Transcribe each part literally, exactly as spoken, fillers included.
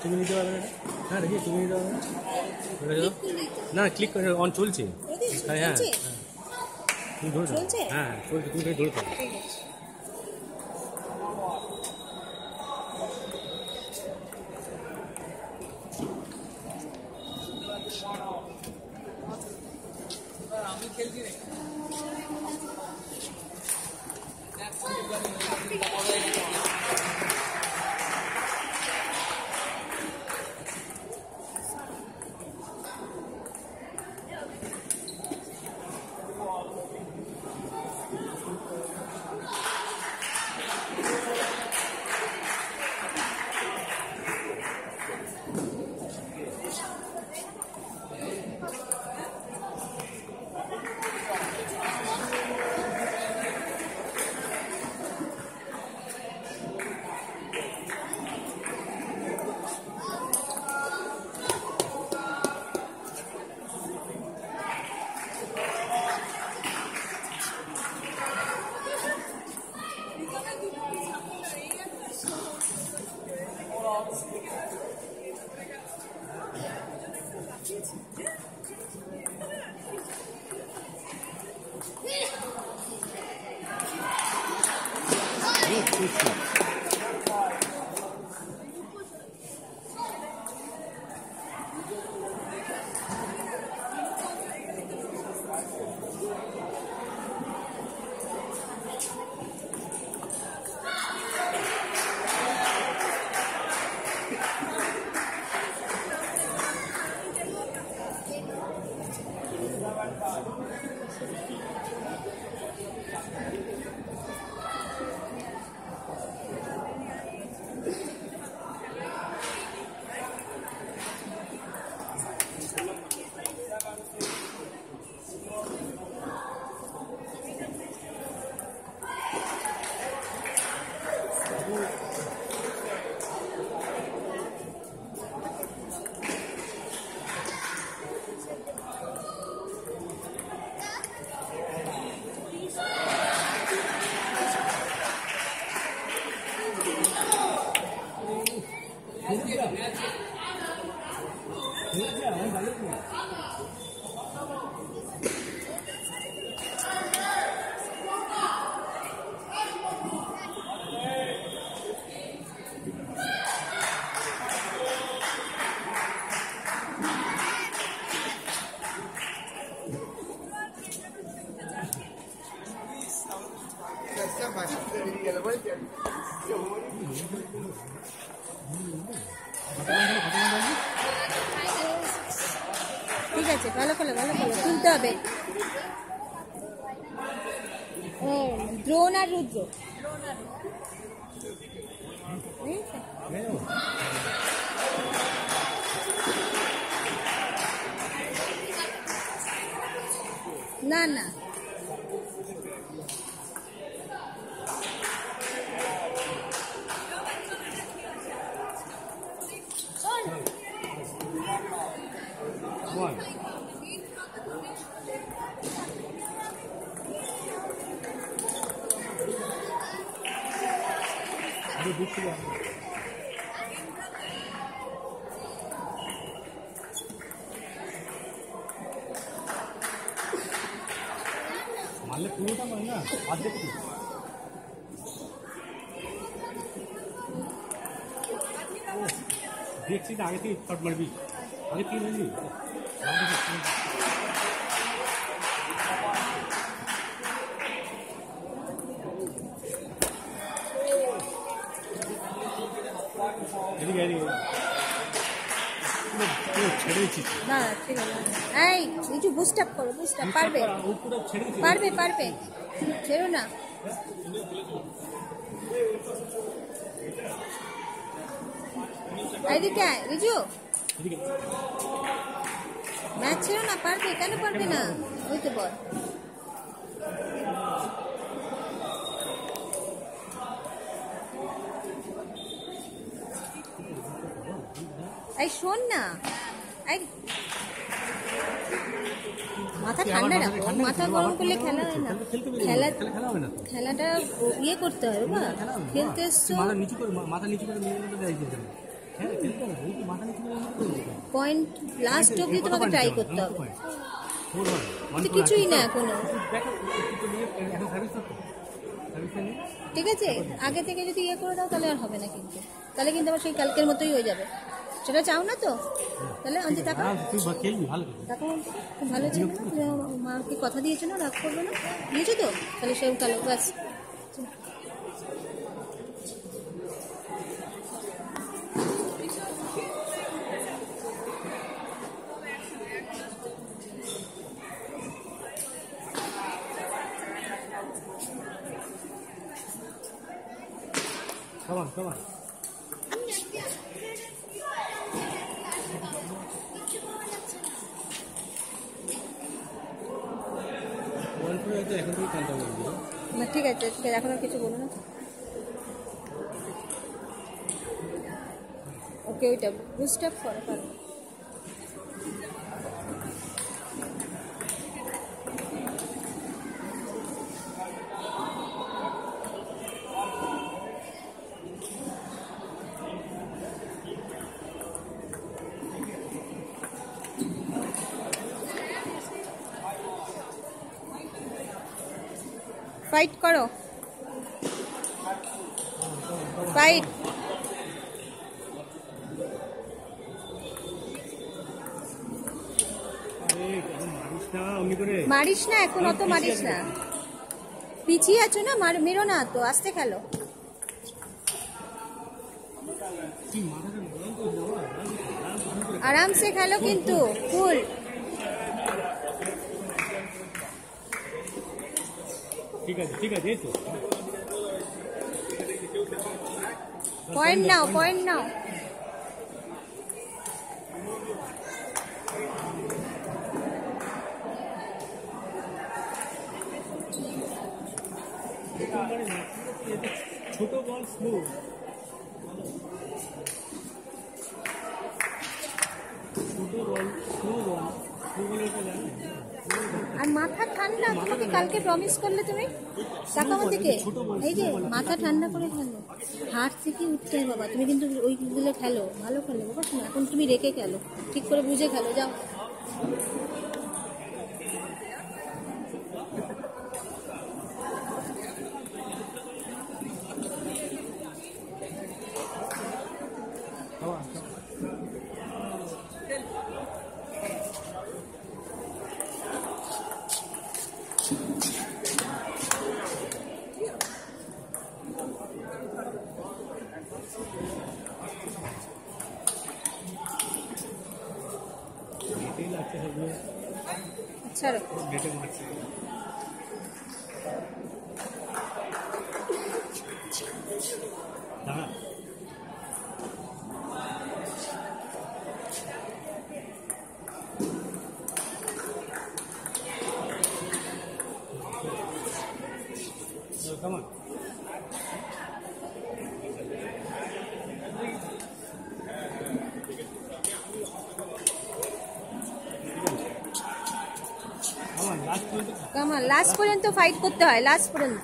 তুমি নিতে পারবে না? হ্যাঁ দেখি তুমি নিতে পারবে না? না ক্লিক করে অন চলছে। হ্যাঁ হ্যাঁ তুমি ধরে দাও। হ্যাঁ চলছে, তুমি ধরে পাবো। আমি খেলছি রে। ঠিক আছে, ভালো করে ভালো করে তুলতে হবে। দ্রোণ আর রুদ্র না না মারলে পুরোটা মার না, অর্ধেক দেখছি তো আগে থেকে শট মারবি, আগে থেকে মারবি। এদিকে এদিকে ছেড়ে দিচ্ছি না, ঠিক আছে। এই কিছু বুস্ট আপ করো, বুস্ট আপ পারবে পারবে পারবে ছেড়ো না। এইদিকে আয় রিজু, ম্যাচ ছেড়ো না, পারবে কেন পারবে না? ওই তো বল। এই শোন না, এই মাথা ঠান্ডা রাখো, মাথা গরম করলে খেলা হয় না। খেলা খেলাটা ইয়ে করতে হয় বাবা, খেলতে এসছো মাথা নিচু করে, মাথা নিচু করে পয়েন্ট লাস্ট অবধি তোমাকে ট্রাই করতে হবে। তো কিছুই না এখনো, ঠিক আছে? আগে থেকে যদি ইয়ে করে দাও তাহলে আর হবে না, কিন্তু তাহলে কিন্তু আবার সেই কালকের মতোই হয়ে যাবে। সেটা চাও না তো? তাহলে অন্তি টাকা টাকা খুব ভালো ছিল, মাকে কথা দিয়েছো না, রাগ করবে না, দিয়েছো তো? তাহলে সেও কালো ব্যাস। Come on, come on. না ঠিক আছে, ঠিক আছে, এখন আর কিছু বলো না। ওকে, ওইটা বুস্ট আপ করো পারো। ফাইট করো, ফাইট। মারিস না এখন, অত মারিস না, পিছিয়ে আছো না, মার মেরো না তো, আস্তে খেলো। আরাম সে খেলো কিন্তু, ফুল। ঠিক আছে, ঠিক আছে, এই তো পয়েন্ট নাও, পয়েন্ট নাও। ছোট বল স্লো, ছোট বল স্লো বল, স্লো বলের তো জানি। আর মাথা ঠান্ডা, তোমাকে কালকে প্রমিস করলে তুমি টাকা দিকে, এই যে মাথা ঠান্ডা করে খেলো, হাট থেকে উঠতে হয় বাবা। তুমি কিন্তু ওইগুলো খেলো, ভালো খেলো বাবা। শোনো, এখন তুমি রেখে খেলো, ঠিক করে বুঝে খেলো, যাও। अच्छा रखो। Come on. কামান লাস্ট পর্যন্ত ফাইট করতে হয়, লাস্ট পর্যন্ত।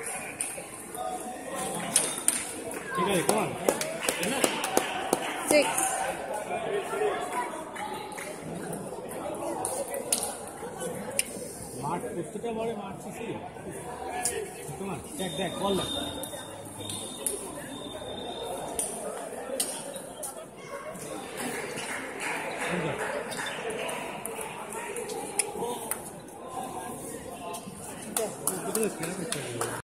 ঠিক আছে, কামান সিক্স। মাঠ প্রত্যেকটা বলে মারছিস, কামান দেখ দেখ বল দেখ।